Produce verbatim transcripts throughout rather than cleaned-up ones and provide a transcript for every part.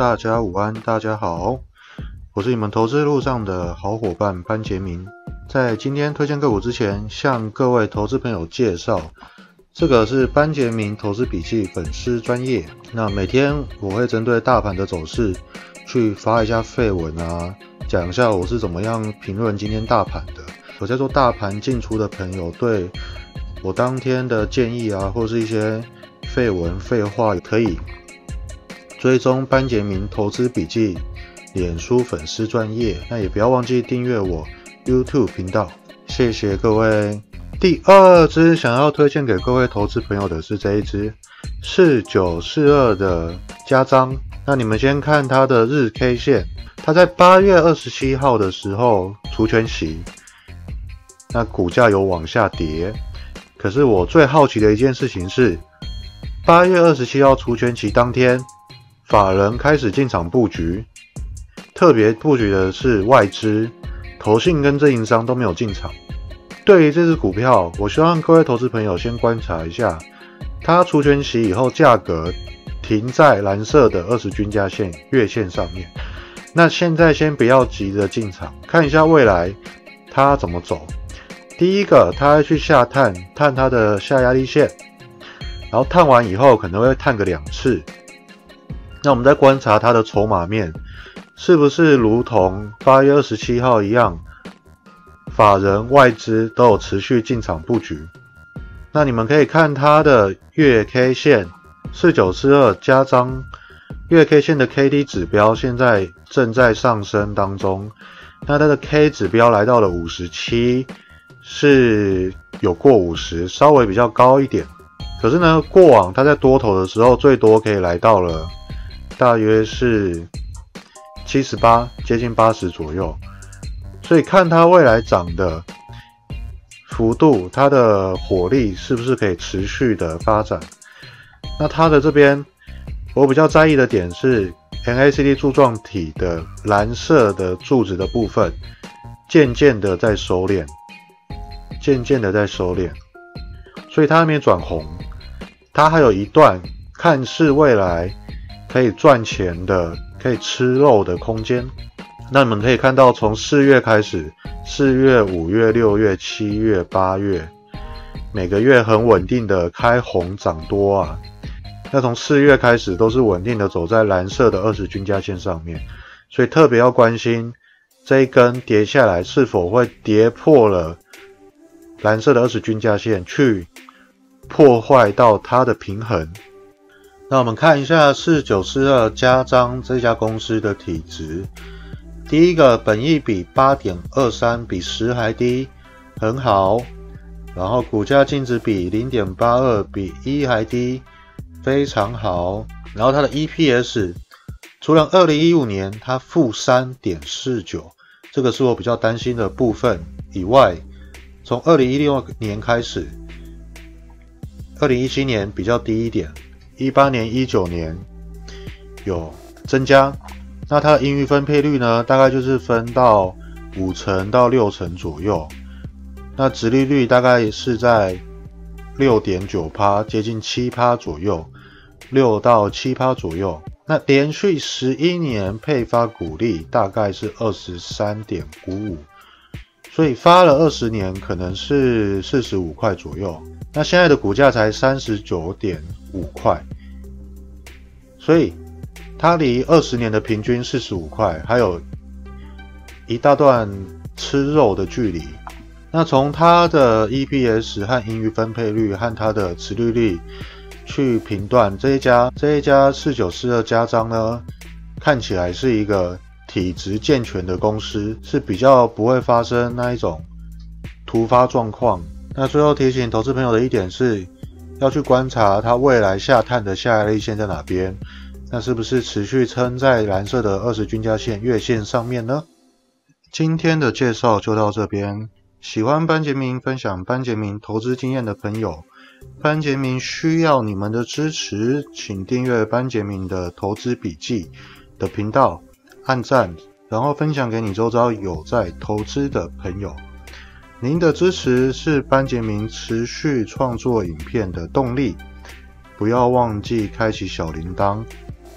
大家午安，大家好，我是你们投资路上的好伙伴班杰明。在今天推荐个股之前，向各位投资朋友介绍，这个是班杰明投资笔记粉丝专页。那每天我会针对大盘的走势去发一下废文啊，讲一下我是怎么样评论今天大盘的。有在做大盘进出的朋友，对我当天的建议啊，或是一些废文废话，可以追踪班杰明投资笔记脸书粉丝专页，那也不要忘记订阅我 YouTube 频道，谢谢各位。第二支想要推荐给各位投资朋友的是这一支四九四二的加彰。那你们先看它的日 K 线，它在八月二十七号的时候除权息，那股价有往下跌。可是我最好奇的一件事情是，八月二十七号除权息当天，法人开始进场布局，特别布局的是外资，投信跟自营商都没有进场。对于这支股票，我希望各位投资朋友先观察一下，它除权息以后价格停在蓝色的二十均价线月线上面。那现在先不要急着进场，看一下未来它怎么走。第一个，它会去下探，探它的下压力线，然后探完以后可能会探个两次。那我们再观察它的筹码面，是不是如同八月二十七号一样，法人外资都有持续进场布局。那你们可以看它的月 K 线四九四二加彰，月 K 线的 K D 指标现在正在上升当中，那它的 K 指标来到了五十七，是有过五十，稍微比较高一点。可是呢，过往它在多头的时候最多可以来到了大约是七十八，接近八十左右。所以看它未来涨的幅度，它的火力是不是可以持续的发展。那它的这边我比较在意的点是 M A C D 柱状体的蓝色的柱子的部分渐渐的在收敛，渐渐的在收敛，所以它还没转红，它还有一段看似未来可以赚钱的、可以吃肉的空间。那你们可以看到，从四月开始，四月、五月、六月、七月、八月，每个月很稳定的开红涨多啊。那从四月开始都是稳定的走在蓝色的二十均价线上面，所以特别要关心这一根跌下来是否会跌破了蓝色的二十均价线，去破坏到它的平衡。那我们看一下四九四二加彰这家公司的体质。第一个，本益比 八点二三， 比十还低，很好。然后股价净值比 零点八二， 比一还低，非常好。然后它的 E P S 除了二零一五年它负 三点四九， 这个是我比较担心的部分以外，从二零一六年开始，二零一七年比较低一点，一八年、一九年有增加。那它的盈余分配率呢，大概就是分到五成到六成左右。那殖利率大概是在 六点九趴， 接近 七趴左右， 六到七趴左右。那连续十一年配发股利大概是 二十三点五五， 所以发了二十年可能是四十五块左右。那现在的股价才 三十九点五块，所以它离二十年的平均四十五块还有一大段吃肉的距离。那从它的 E P S 和盈余分配率和它的殖利率去评断，这一家这一家四九四二加彰呢，看起来是一个体质健全的公司，是比较不会发生那一种突发状况。那最后提醒投资朋友的一点是，要去观察它未来下探的下压力线在哪边，那是不是持续撑在蓝色的二十均价线月线上面呢？今天的介绍就到这边。喜欢班杰明分享班杰明投资经验的朋友，班杰明需要你们的支持，请订阅班杰明的投资笔记的频道，按赞，然后分享给你周遭有在投资的朋友。您的支持是班杰明持续创作影片的动力，不要忘记开启小铃铛。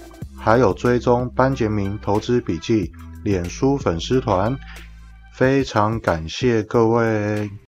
还有追踪班杰明投资笔记脸书粉丝团，非常感谢各位。